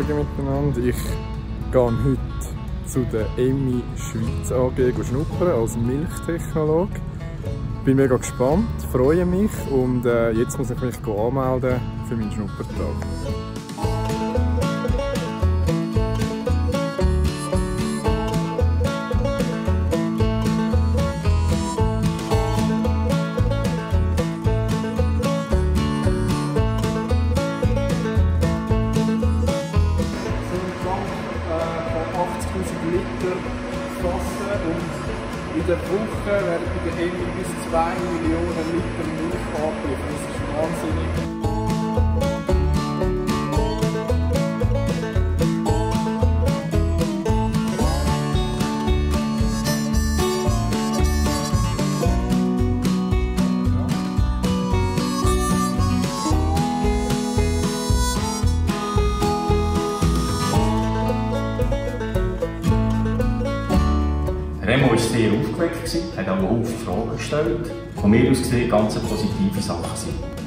Morgen miteinander. Ich gehe heute zu der EMI Schweiz AG schnuppern als Milchtechnologe. Bin mega gespannt, freue mich und jetzt muss ich mich anmelden für meinen Schnuppertag. Liter fassen und in der Woche werden bei der EMI bis 2 Millionen Liter Milch angeliefert. Das ist wahnsinnig. Remo war sehr aufgeweckt, hat auch viele Fragen gestellt. Von mir aus gesehen ganz positive Sachen sind.